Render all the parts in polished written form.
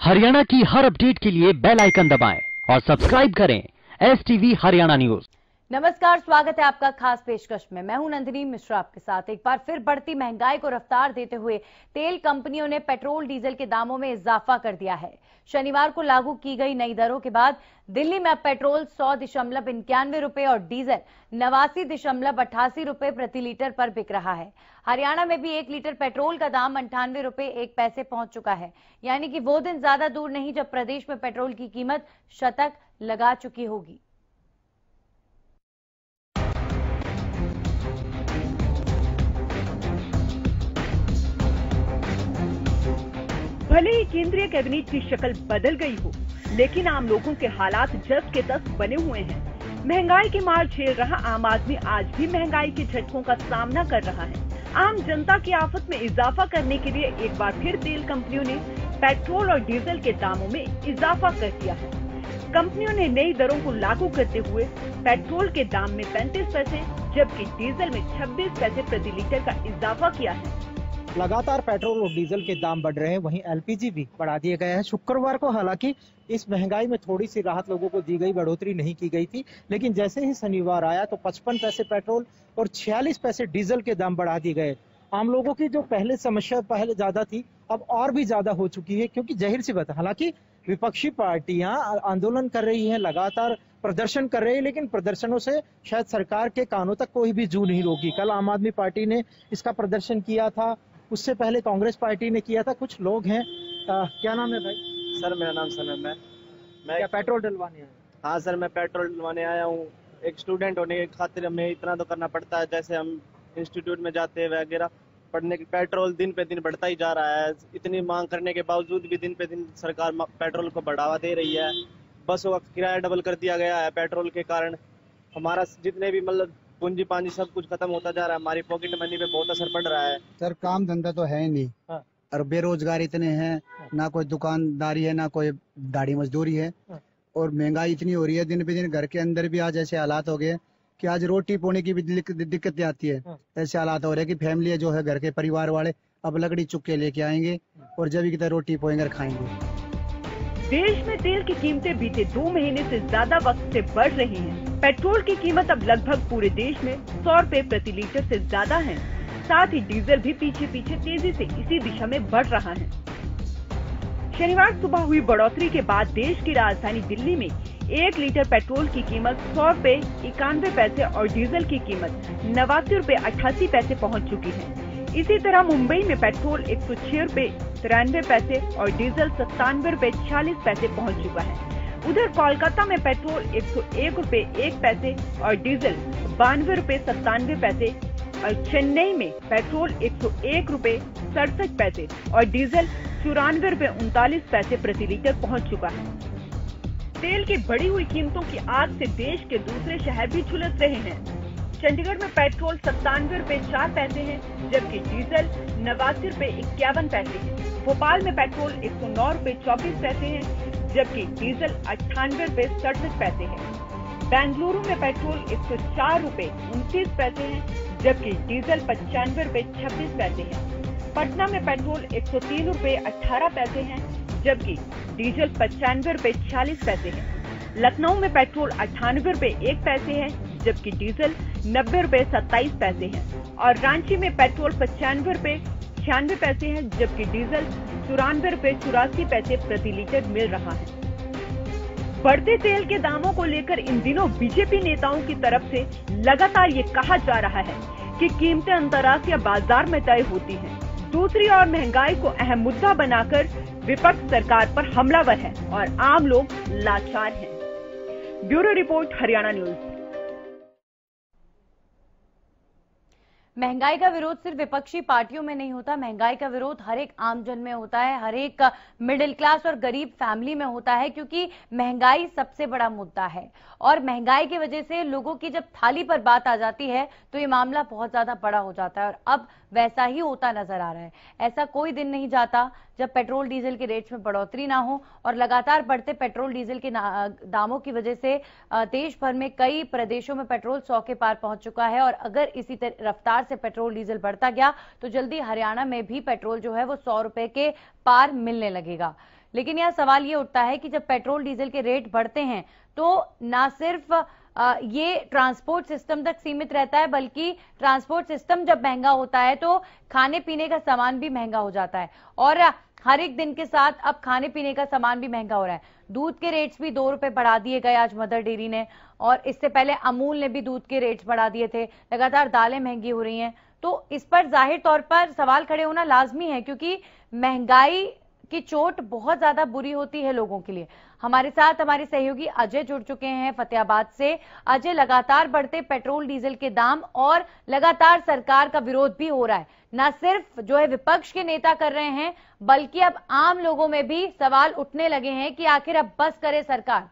हरियाणा की हर अपडेट के लिए बेल आइकन दबाएं और सब्सक्राइब करें STV हरियाणा न्यूज। नमस्कार, स्वागत है आपका खास पेशकश में। मैं हूं नंदिनी मिश्रा आपके साथ। एक बार फिर बढ़ती महंगाई को रफ्तार देते हुए तेल कंपनियों ने पेट्रोल डीजल के दामों में इजाफा कर दिया है। शनिवार को लागू की गई नई दरों के बाद दिल्ली में अब पेट्रोल 100.91 रुपए और डीजल 89.88 रुपए प्रति लीटर पर बिक रहा है। हरियाणा में भी 1 लीटर पेट्रोल का दाम 98 रुपए 1 पैसे पहुंच चुका है। यानी कि वो दिन ज्यादा दूर नहीं जब प्रदेश में पेट्रोल की कीमत शतक लगा चुकी होगी। भले ही केंद्रीय कैबिनेट की शक्ल बदल गई हो, लेकिन आम लोगों के हालात जस के तस बने हुए हैं। महंगाई की मार झेल रहा आम आदमी आज भी महंगाई के झटकों का सामना कर रहा है। आम जनता की आफत में इजाफा करने के लिए एक बार फिर तेल कंपनियों ने पेट्रोल और डीजल के दामों में इजाफा कर दिया है। कंपनियों ने नई दरों को लागू करते हुए पेट्रोल के दाम में 35 पैसे जबकि डीजल में 26 पैसे प्रति लीटर का इजाफा किया है। लगातार पेट्रोल और डीजल के दाम बढ़ रहे हैं, वहीं LPG भी बढ़ा दिए गए हैं। शुक्रवार को हालांकि इस महंगाई में थोड़ी सी राहत लोगों को दी गई, बढ़ोतरी नहीं की गई थी, लेकिन जैसे ही शनिवार आया तो 55 पैसे पेट्रोल और 46 पैसे डीजल के दाम बढ़ा दिए गए। आम लोगों की जो पहले समस्या पहले ज्यादा थी, अब और भी ज्यादा हो चुकी है, क्योंकि जाहिर सी बात है, हालांकि विपक्षी पार्टियां आंदोलन कर रही हैं, लगातार प्रदर्शन कर रही है, लेकिन प्रदर्शनों से शायद सरकार के कानों तक कोई भी जू नहीं रोकी। कल आम आदमी पार्टी ने इसका प्रदर्शन किया था, उससे पहले कांग्रेस पार्टी ने किया था। कुछ लोग हैं, क्या नाम है भाई? सर मेरा नाम सनम है। मैं क्या पेट्रोल डलवाने आए? हाँ सर, मैं पेट्रोल डलवाने आया हूँ। एक स्टूडेंट होने की खातिर हमें इतना तो करना पड़ता है, जैसे हम इंस्टीट्यूट में जाते हैं वगैरह पढ़ने के। पेट्रोल दिन पे दिन बढ़ता ही जा रहा है। इतनी मांग करने के बावजूद भी दिन पे दिन सरकार पेट्रोल को बढ़ावा दे रही है। बसों का किराया डबल कर दिया गया है पेट्रोल के कारण। हमारा जितने भी मतलब पूंजी पानी सब कुछ खत्म होता जा रहा है। हमारी पॉकेट मनी पे बहुत असर पड़ रहा है। सर काम धंधा तो है ही नहीं। हाँ। और बेरोजगार इतने हैं, ना कोई दुकानदारी है ना कोई दाढ़ी मजदूरी है। और महंगाई इतनी हो रही है दिन पे दिन। घर के अंदर भी आज ऐसे हालात हो गए कि आज रोटी पोने की भी दिक्कतें आती है। ऐसे हालात हो रहे हैं कि फैमिली जो है घर के परिवार वाले अब लकड़ी चुक के लेके आएंगे और जब की तरह रोटी पोएंगे खाएंगे। देश में तेल की कीमतें बीते 2 महीने से ज्यादा वक्त से बढ़ रही हैं। पेट्रोल की कीमत अब लगभग पूरे देश में 100 रुपए प्रति लीटर से ज्यादा है। साथ ही डीजल भी पीछे पीछे तेजी से इसी दिशा में बढ़ रहा है। शनिवार सुबह हुई बढ़ोतरी के बाद देश की राजधानी दिल्ली में 1 लीटर पेट्रोल की कीमत 100 रुपए 91 पैसे और डीजल की कीमत 89 रुपए 88 पैसे पहुँच चुकी है। इसी तरह मुंबई में पेट्रोल 106 रुपए 93 पैसे और डीजल 97 रुपए 46 पैसे पहुंच चुका है। उधर कोलकाता में पेट्रोल 101 रुपए 1 पैसे और डीजल 92 रुपए 97 पैसे और चेन्नई में पेट्रोल 101 रुपए 67 पैसे और डीजल 94 रुपए 39 पैसे प्रति लीटर पहुंच चुका है। तेल की बढ़ी हुई कीमतों की आग से देश के दूसरे शहर भी झुलस रहे हैं। चंडीगढ़ में पेट्रोल 97 रुपए 4 पैसे है जबकि डीजल 89 रुपए 51 पैसे है। भोपाल में पेट्रोल 109 रुपए 24 पैसे है जबकि डीजल 98 रुपए 67 पैसे है। बेंगलुरु में पेट्रोल 104 रुपए 29 पैसे है जबकि डीजल 95 रुपए 26 पैसे है। पटना में पेट्रोल 103 रुपए 18 पैसे है जबकि डीजल 95 रुपए 46 पैसे है। लखनऊ में पेट्रोल 98 रुपए 1 पैसे है जबकि डीजल 90 रुपए 27 पैसे है और रांची में पेट्रोल 95 रुपए 96 पैसे है जबकि डीजल 94 रुपए 84 पैसे प्रति लीटर मिल रहा है। बढ़ते तेल के दामों को लेकर इन दिनों बीजेपी नेताओं की तरफ से लगातार ये कहा जा रहा है कि कीमतें अंतर्राष्ट्रीय बाजार में तय होती हैं। दूसरी ओर महंगाई को अहम मुद्दा बनाकर विपक्ष सरकार पर हमलावर है और आम लोग लाचार हैं। Bureau report, Haryana news. महंगाई का विरोध सिर्फ विपक्षी पार्टियों में नहीं होता, महंगाई का विरोध हर एक आमजन में होता है, हर एक मिडिल क्लास और गरीब फैमिली में होता है, क्योंकि महंगाई सबसे बड़ा मुद्दा है। और महंगाई की वजह से लोगों की जब थाली पर बात आ जाती है तो ये मामला बहुत ज्यादा बड़ा हो जाता है और अब वैसा ही होता नजर आ रहा है। ऐसा कोई दिन नहीं जाता जब पेट्रोल डीजल के रेट्स में बढ़ोतरी ना हो और लगातार बढ़ते पेट्रोल डीजल के दामों की वजह से देश भर में कई प्रदेशों में पेट्रोल 100 के पार पहुंच चुका है और अगर इसी रफ्तार से पेट्रोल डीजल बढ़ता गया तो जल्दी हरियाणा में भी पेट्रोल जो है वो 100 रुपए के पार मिलने लगेगा। लेकिन यह सवाल ये उठता है कि जब पेट्रोल डीजल के रेट बढ़ते हैं तो ना सिर्फ ये ट्रांसपोर्ट सिस्टम तक सीमित रहता है, बल्कि ट्रांसपोर्ट सिस्टम जब महंगा होता है तो खाने पीने का सामान भी महंगा हो जाता है। और हर एक दिन के साथ अब खाने पीने का सामान भी महंगा हो रहा है। दूध के रेट्स भी 2 रुपए बढ़ा दिए गए आज मदर डेयरी ने, और इससे पहले अमूल ने भी दूध के रेट्स बढ़ा दिए थे। लगातार दालें महंगी हो रही हैं, तो इस पर जाहिर तौर पर सवाल खड़े होना लाजमी है, क्योंकि महंगाई की चोट बहुत ज्यादा बुरी होती है लोगों के लिए। हमारे साथ हमारे सहयोगी अजय जुड़ चुके हैं फतेहाबाद से। अजय, लगातार बढ़ते पेट्रोल डीजल के दाम और लगातार सरकार का विरोध भी हो रहा है, न सिर्फ जो है विपक्ष के नेता कर रहे हैं, बल्कि अब आम लोगों में भी सवाल उठने लगे हैं कि आखिर अब बस करे सरकार।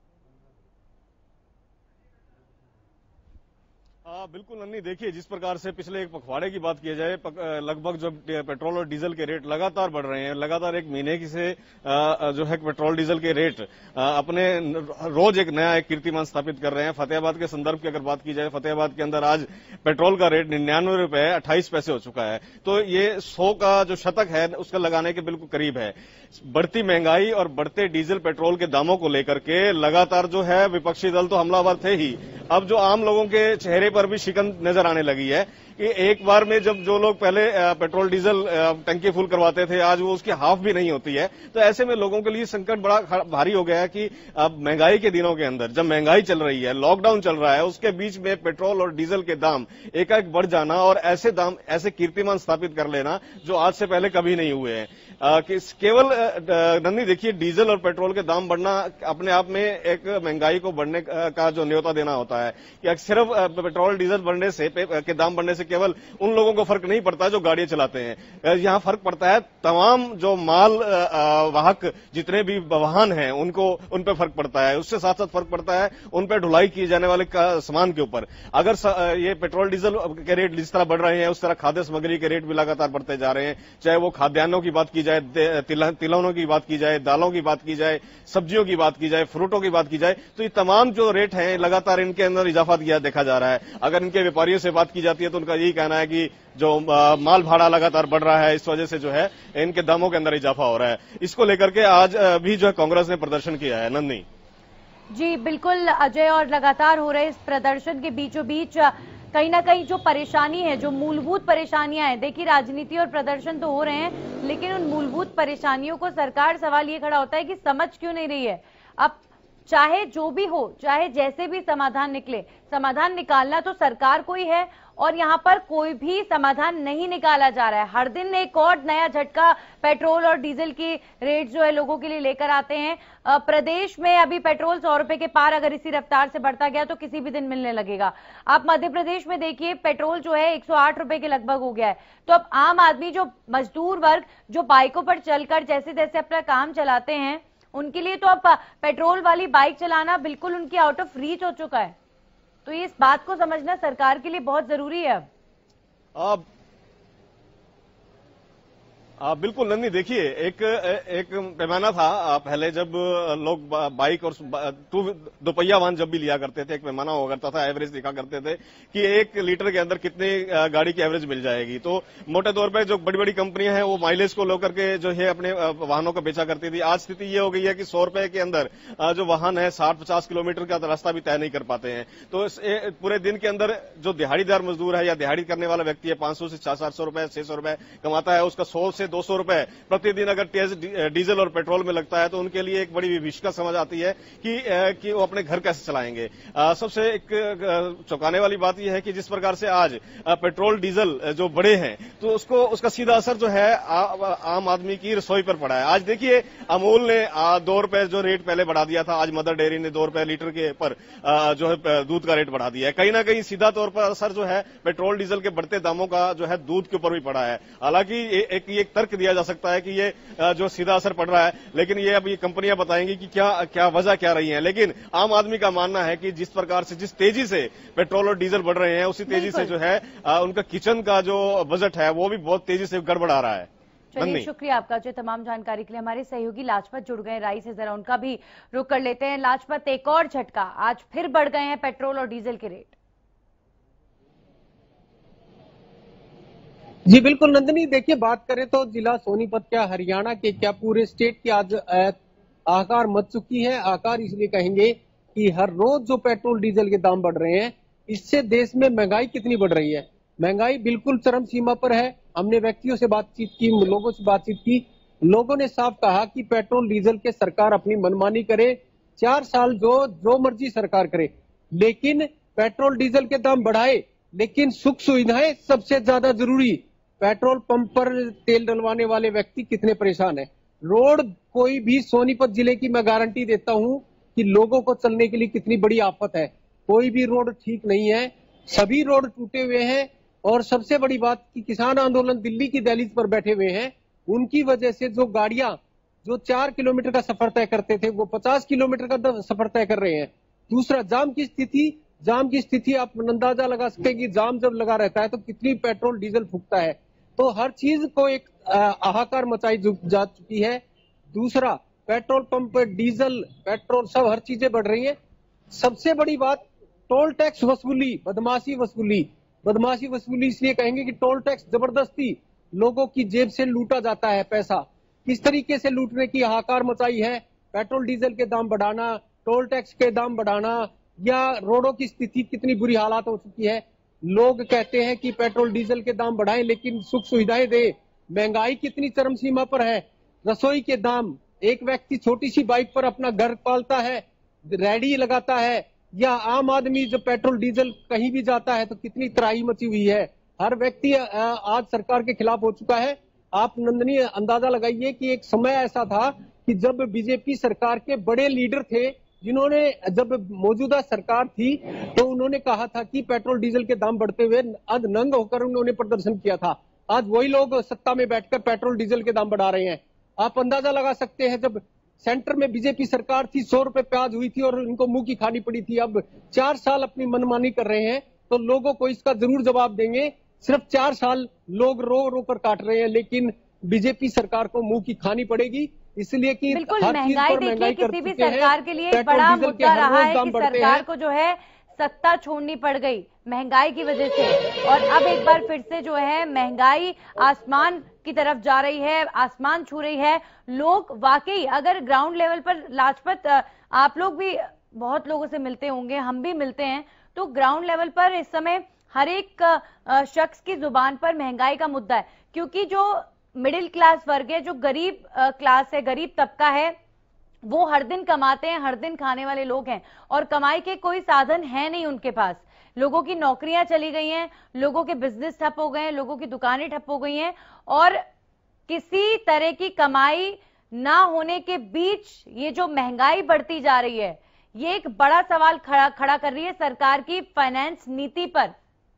बिल्कुल नन्ही, देखिए जिस प्रकार से पिछले एक पखवाड़े की बात की जाए, लगभग जब पेट्रोल और डीजल के रेट लगातार बढ़ रहे हैं, लगातार एक महीने की से जो है पेट्रोल डीजल के रेट अपने रोज एक नया एक कीर्तिमान स्थापित कर रहे हैं। फतेहाबाद के संदर्भ की अगर बात की जाए, फतेहाबाद के अंदर आज पेट्रोल का रेट 99 रुपए 28 पैसे हो चुका है, तो ये 100 का जो शतक है उसका लगाने के बिल्कुल करीब है। बढ़ती महंगाई और बढ़ते डीजल पेट्रोल के दामों को लेकर के लगातार जो है विपक्षी दल तो हमलावर थे ही, अब जो आम लोगों के चेहरे पर भी शिकन नजर आने लगी है कि एक बार में जब जो लोग पहले पेट्रोल डीजल टंकी फुल करवाते थे, आज वो उसकी हाफ भी नहीं होती है। तो ऐसे में लोगों के लिए संकट बड़ा भारी हो गया है कि अब महंगाई के दिनों के अंदर जब महंगाई चल रही है, लॉकडाउन चल रहा है, उसके बीच में पेट्रोल और डीजल के दाम एकाएक बढ़ जाना और ऐसे दाम, ऐसे कीर्तिमान स्थापित कर लेना जो आज से पहले कभी नहीं हुए हैं। केवल नन्ही देखिए, डीजल और पेट्रोल के दाम बढ़ना अपने आप में एक महंगाई को बढ़ने का जो न्योता देना होता है कि सिर्फ पेट्रोल डीजल बढ़ने से के दाम बढ़ने से केवल उन लोगों को फर्क नहीं पड़ता जो गाड़ियां चलाते हैं। यहां फर्क पड़ता है तमाम जो माल वाहक जितने भी वाहन हैं उन पर फर्क पड़ता है। उससे साथ साथ फर्क पड़ता है उन पर ढुलाई किए जाने वाले सामान के ऊपर। अगर ये पेट्रोल डीजल के रेट जिस तरह बढ़ रहे हैं, उस तरह खाद्य सामग्री के रेट भी लगातार बढ़ते जा रहे हैं। चाहे वो खाद्यान्नों की बात की जाए, तिलहनों की बात की जाए, दालों की बात की जाए, सब्जियों की बात की जाए, फ्रूटों की बात की जाए, तो ये तमाम जो रेट हैं लगातार इनके अंदर इजाफा देखा जा रहा है। अगर इनके व्यापारियों से बात की जाती है तो उनका यही कहना है कि जो माल भाड़ा लगातार बढ़ रहा है, इस वजह से जो है इनके दामों के अंदर इजाफा हो रहा है। इसको लेकर के आज भी जो है कांग्रेस ने प्रदर्शन किया है। नंदनी जी बिल्कुल अजय, और लगातार हो रहे इस प्रदर्शन के बीचों बीच कहीं ना कहीं जो परेशानी है, जो मूलभूत परेशानियां हैं, देखिए राजनीति और प्रदर्शन तो हो रहे हैं, लेकिन उन मूलभूत परेशानियों को सरकार, सवाल ये खड़ा होता है कि समझ क्यों नहीं रही है। अब चाहे जो भी हो, चाहे जैसे भी समाधान निकले, समाधान निकालना तो सरकार को ही है, और यहाँ पर कोई भी समाधान नहीं निकाला जा रहा है। हर दिन एक और नया झटका पेट्रोल और डीजल की रेट जो है लोगों के लिए लेकर आते हैं। प्रदेश में अभी पेट्रोल 100 रुपए के पार अगर इसी रफ्तार से बढ़ता गया तो किसी भी दिन मिलने लगेगा। आप मध्य प्रदेश में देखिए, पेट्रोल जो है 108 रुपए के लगभग हो गया है। तो अब आम आदमी, जो मजदूर वर्ग जो बाइकों पर चलकर जैसे जैसे अपना काम चलाते हैं, उनके लिए तो अब पेट्रोल वाली बाइक चलाना बिल्कुल उनकी आउट ऑफ रीच हो चुका है। तो इस बात को समझना सरकार के लिए बहुत जरूरी है अब। बिल्कुल नंदी, देखिए एक पैमाना था पहले जब लोग बाइक और दोपहिया वाहन जब भी लिया करते थे, एक पैमाना हुआ करता था, एवरेज दिखा करते थे कि 1 लीटर के अंदर कितनी गाड़ी की एवरेज मिल जाएगी। तो मोटे तौर पे जो बड़ी बड़ी कंपनियां हैं वो माइलेज को लेकर के जो है अपने वाहनों को बेचा करती थी। आज स्थिति ये हो गई है कि 100 रुपए के अंदर जो वाहन है 60-50 किलोमीटर का रास्ता भी तय नहीं कर पाते हैं। तो पूरे दिन के अंदर जो दिहाड़ीदार मजदूर है या दिहाड़ी करने वाला व्यक्ति है 500 से 700 रुपए 600 रुपए कमाता है, उसका 100 से 200 रुपए प्रतिदिन अगर डीजल और पेट्रोल में लगता है तो उनके लिए एक बड़ी विभीषिका समझ आती है कि वो अपने घर कैसे चलाएंगे। सबसे एक चौंकाने वाली बात यह है कि जिस प्रकार से आज पेट्रोल डीजल जो बढ़े हैं तो उसका सीधा असर जो है आम आदमी की रसोई पर पड़ा है। आज देखिए, अमूल ने 2 रुपए जो रेट पहले बढ़ा दिया था, आज मदर डेयरी ने 2 रुपए लीटर के ऊपर जो है दूध का रेट बढ़ा दिया है। कहीं ना कहीं सीधा तौर पर असर जो है पेट्रोल डीजल के बढ़ते दामों का जो है दूध के ऊपर भी पड़ा है। हालांकि एक तर्क दिया जा सकता है कि ये जो सीधा असर पड़ रहा है, लेकिन ये अब ये कंपनियां बताएंगी कि क्या वजह क्या रही है। लेकिन आम आदमी का मानना है कि जिस प्रकार से, जिस तेजी से पेट्रोल और डीजल बढ़ रहे हैं, उसी तेजी से जो है उनका किचन का जो बजट है वो भी बहुत तेजी से गड़बड़ा रहा है। चलिए, शुक्रिया आपका जो तमाम जानकारी के लिए। हमारे सहयोगी लाजपत जुड़ गए राई से, जरा उनका भी रुख कर लेते हैं। लाजपत, एक और झटका, आज फिर बढ़ गए हैं पेट्रोल और डीजल के रेट। जी बिल्कुल नंदिनी, देखिए बात करें तो जिला सोनीपत क्या हरियाणा के क्या पूरे स्टेट की आज आकार मच चुकी है। आकार इसलिए कहेंगे कि हर रोज जो पेट्रोल डीजल के दाम बढ़ रहे हैं, इससे देश में महंगाई कितनी बढ़ रही है। महंगाई बिल्कुल चरम सीमा पर है। हमने व्यक्तियों से बातचीत की, लोगों से बातचीत की, लोगों ने साफ कहा कि पेट्रोल डीजल के सरकार अपनी मनमानी करे, 4 साल जो मर्जी सरकार करे, लेकिन पेट्रोल डीजल के दाम बढ़ाए, लेकिन सुख सुविधाएं सबसे ज्यादा जरूरी। पेट्रोल पंप पर तेल डलवाने वाले व्यक्ति कितने परेशान है। रोड कोई भी सोनीपत जिले की मैं गारंटी देता हूं कि लोगों को चलने के लिए कितनी बड़ी आफत है। कोई भी रोड ठीक नहीं है, सभी रोड टूटे हुए हैं। और सबसे बड़ी बात कि किसान आंदोलन दिल्ली की दहलीज पर बैठे हुए हैं, उनकी वजह से जो गाड़ियां जो 4 किलोमीटर का सफर तय करते थे वो 50 किलोमीटर का सफर तय कर रहे हैं। दूसरा, जाम की स्थिति आप अंदाजा लगा सकते हैं कि जाम जब लगा रहता है तो कितनी पेट्रोल डीजल फूकता है। तो हर चीज को एक हाहाकार मचाई जा चुकी है। दूसरा, पेट्रोल पंप, डीजल, पेट्रोल सब हर चीजें बढ़ रही हैं। सबसे बड़ी बात, टोल टैक्स वसूली, बदमाशी वसूली इसलिए कहेंगे कि टोल टैक्स जबरदस्ती लोगों की जेब से लूटा जाता है पैसा। किस तरीके से लूटने की हाहाकार मचाई है। पेट्रोल डीजल के दाम बढ़ाना, टोल टैक्स के दाम बढ़ाना, या रोडों की स्थिति कितनी बुरी हालात हो चुकी है। लोग कहते हैं कि पेट्रोल डीजल के दाम बढ़ाएं लेकिन सुख सुविधाएं दे। महंगाई कितनी चरम सीमा पर है। रसोई के दाम, एक व्यक्ति छोटी सी बाइक पर अपना घर पालता है, रेडी लगाता है, या आम आदमी जब पेट्रोल डीजल कहीं भी जाता है तो कितनी त्राही मची हुई है। हर व्यक्ति आज सरकार के खिलाफ हो चुका है। आप नंदनी अंदाजा लगाइए कि एक समय ऐसा था कि जब बीजेपी सरकार के बड़े लीडर थे, जिन्होंने जब मौजूदा सरकार थी तो उन्होंने कहा था कि पेट्रोल डीजल के दाम बढ़ते हुए आज नंग होकर उन्होंने प्रदर्शन किया था। आज वही लोग सत्ता में बैठकर पेट्रोल डीजल के दाम बढ़ा रहे हैं। आप अंदाजा लगा सकते हैं, जब सेंटर में बीजेपी सरकार थी 100 रुपए प्याज हुई थी और उनको मुंह की खानी पड़ी थी। अब 4 साल अपनी मनमानी कर रहे हैं तो लोगों को इसका जरूर जवाब देंगे। सिर्फ 4 साल लोग रो रो कर काट रहे हैं, लेकिन बीजेपी सरकार को मुंह की खानी पड़ेगी, इसलिए कि बिल्कुल हर चीज पर महंगाई कर किसी भी चुके हैं। सरकार के लिए एक पेट्रोल बड़ा डीजल के मुद्दा हर रहा रोज है दाम कि बढ़ते सरकार हैं। को जो है सत्ता छोड़नी पड़ गई महंगाई की वजह से, और अब एक बार फिर से जो है महंगाई आसमान की तरफ जा रही है, आसमान छू रही है। लोग वाकई अगर ग्राउंड लेवल पर, लाजपत आप लोग भी बहुत लोगों से मिलते होंगे, हम भी मिलते हैं, तो ग्राउंड लेवल पर इस समय हर एक शख्स की जुबान पर महंगाई का मुद्दा है। क्योंकि जो मिडिल क्लास वर्ग है, जो गरीब क्लास है, गरीब तबका है, वो हर दिन कमाते हैं, हर दिन खाने वाले लोग हैं, और कमाई के कोई साधन है नहीं उनके पास। लोगों की नौकरियां चली गई हैं, लोगों के बिजनेस ठप हो गए हैं, लोगों की दुकानें ठप हो गई हैं, और किसी तरह की कमाई ना होने के बीच ये जो महंगाई बढ़ती जा रही है, ये एक बड़ा सवाल खड़ा कर रही है सरकार की फाइनेंस नीति पर।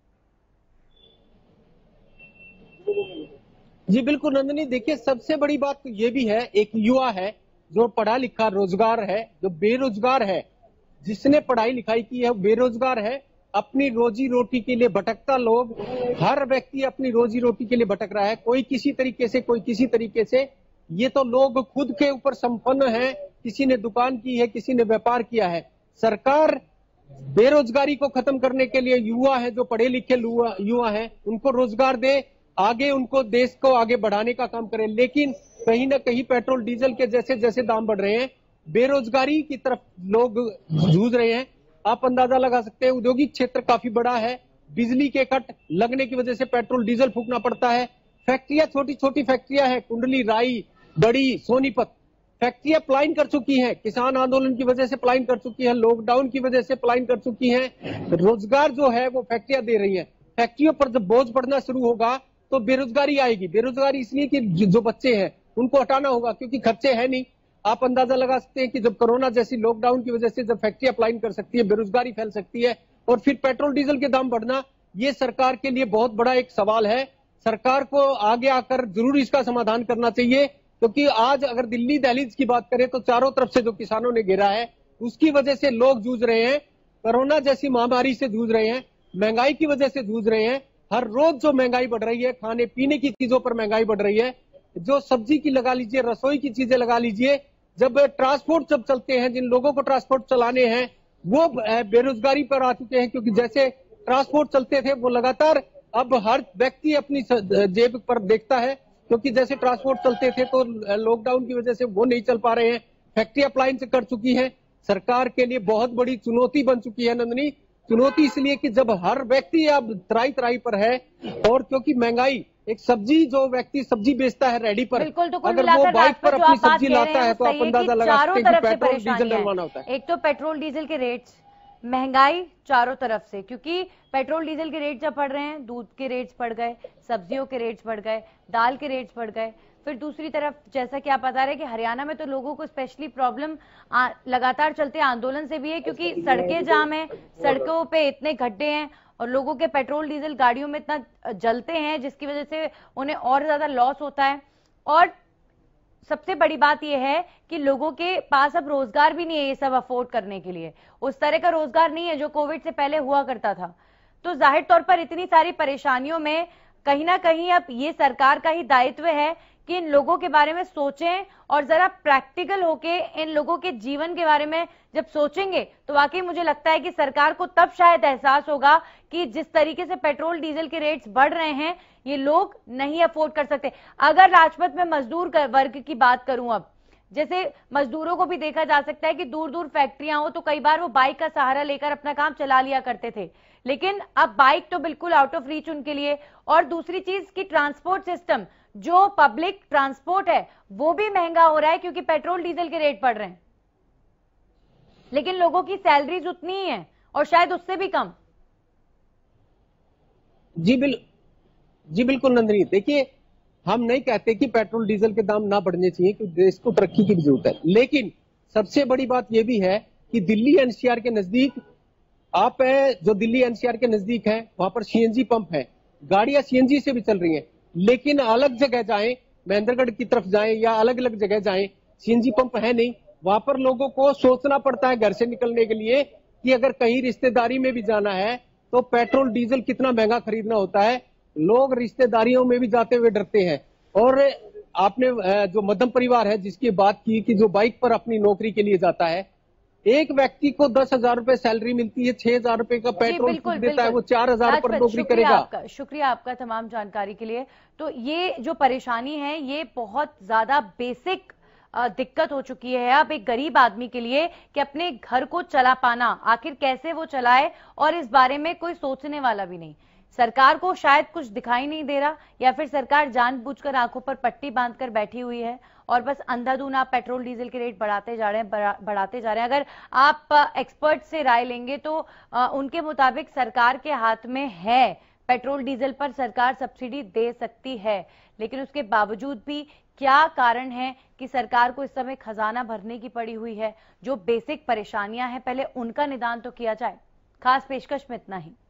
जी बिल्कुल नंदिनी, देखिए सबसे बड़ी बात तो ये भी है, एक युवा है जो पढ़ा लिखा रोजगार है, जो बेरोजगार है, जिसने पढ़ाई लिखाई की है बेरोजगार है, अपनी रोजी रोटी के लिए भटकता लोग, हर व्यक्ति अपनी रोजी रोटी के लिए भटक रहा है, कोई किसी तरीके से, कोई किसी तरीके से। ये तो लोग खुद के ऊपर संपन्न हैं, किसी ने दुकान की है, किसी ने व्यापार किया है। सरकार बेरोजगारी को खत्म करने के लिए युवा है, जो पढ़े लिखे युवा है, उनको रोजगार दे, आगे उनको देश को आगे बढ़ाने का काम करे। लेकिन कहीं ना कहीं पेट्रोल डीजल के जैसे जैसे दाम बढ़ रहे हैं, बेरोजगारी की तरफ लोग जूझ रहे हैं। आप अंदाजा लगा सकते हैं, औद्योगिक क्षेत्र काफी बड़ा है, बिजली के कट लगने की वजह से पेट्रोल डीजल फूकना पड़ता है। फैक्ट्रियां, छोटी छोटी फैक्ट्रियां हैं, कुंडली, राई, बड़ी, सोनीपत, फैक्ट्रियां पलायन कर चुकी हैं, किसान आंदोलन की वजह से पलायन कर चुकी है, लॉकडाउन की वजह से पलायन कर चुकी हैं। रोजगार जो है वो फैक्ट्रियां दे रही हैं। फैक्ट्रियों पर जब बोझ पड़ना शुरू होगा तो बेरोजगारी आएगी। बेरोजगारी इसलिए कि जो बच्चे हैं उनको हटाना होगा, क्योंकि खर्चे है नहीं। आप अंदाजा लगा सकते हैं कि जब कोरोना जैसी लॉकडाउन की वजह से जब फैक्ट्री अप्लाई कर सकती है, बेरोजगारी फैल सकती है, और फिर पेट्रोल डीजल के दाम बढ़ना, ये सरकार के लिए बहुत बड़ा एक सवाल है। सरकार को आगे आकर जरूर इसका समाधान करना चाहिए, क्योंकि आज अगर दिल्ली दहलीज की बात करें तो चारों तरफ से जो किसानों ने घेरा है, उसकी वजह से लोग जूझ रहे हैं, कोरोना जैसी महामारी से जूझ रहे हैं, महंगाई की वजह से जूझ रहे हैं। हर रोज जो महंगाई बढ़ रही है, खाने पीने की चीजों पर महंगाई बढ़ रही है, जो सब्जी की लगा लीजिए, रसोई की चीजें लगा लीजिए। जब ट्रांसपोर्ट जब चलते हैं, जिन लोगों को ट्रांसपोर्ट चलाने हैं वो बेरोजगारी पर आ चुके हैं, क्योंकि जैसे ट्रांसपोर्ट चलते थे वो लगातार अब हर व्यक्ति अपनी जेब पर देखता है, क्योंकि जैसे ट्रांसपोर्ट चलते थे तो लॉकडाउन की वजह से वो नहीं चल पा रहे हैं। फैक्ट्री अप्लायंस कर चुकी है, सरकार के लिए बहुत बड़ी चुनौती बन चुकी है नंदनी। चुनौती इसलिए कि जब हर व्यक्ति अब त्राई पर है, और क्योंकि महंगाई, एक सब्जी जो व्यक्ति सब्जी बेचता है रेडी पर, बिल्कुल, तो कुल अगर वो मिलाकर बाइक पर राजपथ जो अपनी आप बात सब्जी कह रहे लाता हैं है वो तो आप सही है अंदाजा कि लगा चारों सकते हैं तरफ कि से पेट्रोल डीजल परेशानी डलवाना होता है। है। एक तो पेट्रोल डीजल के रेट्स, महंगाई चारों तरफ से, क्योंकि पेट्रोल डीजल के रेट जब बढ़ रहे हैं, दूध के रेट्स बढ़ गए, सब्जियों के रेट्स बढ़ गए, दाल के रेट्स बढ़ गए। फिर दूसरी तरफ जैसा कि आप बता रहे हैं कि हरियाणा में तो लोगों को स्पेशली प्रॉब्लम लगातार चलते आंदोलन से भी है, क्योंकि सड़कें जाम है, सड़कों पे इतने गड्ढे हैं और लोगों के पेट्रोल डीजल गाड़ियों में इतना जलते हैं जिसकी वजह से उन्हें और ज्यादा लॉस होता है। और सबसे बड़ी बात यह है कि लोगों के पास अब रोजगार भी नहीं है ये सब अफोर्ड करने के लिए, उस तरह का रोजगार नहीं है जो कोविड से पहले हुआ करता था। तो जाहिर तौर पर इतनी सारी परेशानियों में कहीं ना कहीं अब ये सरकार का ही दायित्व है कि इन लोगों के बारे में सोचें और जरा प्रैक्टिकल होके इन लोगों के जीवन के बारे में जब सोचेंगे तो वाकई मुझे लगता है कि सरकार को तब शायद एहसास होगा कि जिस तरीके से पेट्रोल डीजल के रेट्स बढ़ रहे हैं ये लोग नहीं अफोर्ड कर सकते। अगर राजपथ में मजदूर वर्ग की बात करूं, अब जैसे मजदूरों को भी देखा जा सकता है कि दूर दूर फैक्ट्रियां हो तो कई बार वो बाइक का सहारा लेकर अपना काम चला लिया करते थे, लेकिन अब बाइक तो बिल्कुल आउट ऑफ रीच उनके लिए। और दूसरी चीज की ट्रांसपोर्ट सिस्टम, जो पब्लिक ट्रांसपोर्ट है वो भी महंगा हो रहा है क्योंकि पेट्रोल डीजल के रेट बढ़ रहे हैं, लेकिन लोगों की सैलरीज उतनी ही है और शायद उससे भी कम। जी बिल्कुल नंदनी, देखिए हम नहीं कहते कि पेट्रोल डीजल के दाम ना बढ़ने चाहिए, क्योंकि देश को तरक्की की भी जरूरत है, लेकिन सबसे बड़ी बात यह भी है कि दिल्ली एनसीआर के नजदीक आप है, जो दिल्ली एनसीआर के नजदीक है वहां पर सीएनजी पंप है, गाड़ियां सीएनजी से भी चल रही हैं, लेकिन अलग जगह जाएं, महेंद्रगढ़ की तरफ जाएं या अलग अलग जगह जाएं, सीएनजी पंप है नहीं। वहां पर लोगों को सोचना पड़ता है घर से निकलने के लिए कि अगर कहीं रिश्तेदारी में भी जाना है तो पेट्रोल डीजल कितना महंगा खरीदना होता है। लोग रिश्तेदारियों में भी जाते हुए डरते हैं। और आपने जो मध्यम परिवार है जिसकी बात की कि जो बाइक पर अपनी नौकरी के लिए जाता है, एक व्यक्ति को 10,000 रुपए सैलरी मिलती है, 6,000 रुपए का पेट्रोल देता है, वो 4,000 पर नौकरी करेगा। शुक्रिया आपका तमाम जानकारी के लिए। तो ये जो परेशानी है ये बहुत ज्यादा बेसिक दिक्कत हो चुकी है अब एक गरीब आदमी के लिए कि अपने घर को चला पाना, आखिर कैसे वो चलाए, और इस बारे में कोई सोचने वाला भी नहीं। सरकार को शायद कुछ दिखाई नहीं दे रहा, या फिर सरकार जानबूझकर आंखों पर पट्टी बांधकर बैठी हुई है और बस अंधाधुन आप पेट्रोल डीजल के रेट बढ़ाते जा रहे हैं, बढ़ाते जा रहे हैं। अगर आप एक्सपर्ट से राय लेंगे तो उनके मुताबिक सरकार के हाथ में है, पेट्रोल डीजल पर सरकार सब्सिडी दे सकती है, लेकिन उसके बावजूद भी क्या कारण है कि सरकार को इस समय खजाना भरने की पड़ी हुई है। जो बेसिक परेशानियां हैं पहले उनका निदान तो किया जाए। खास पेशकश में इतना ही।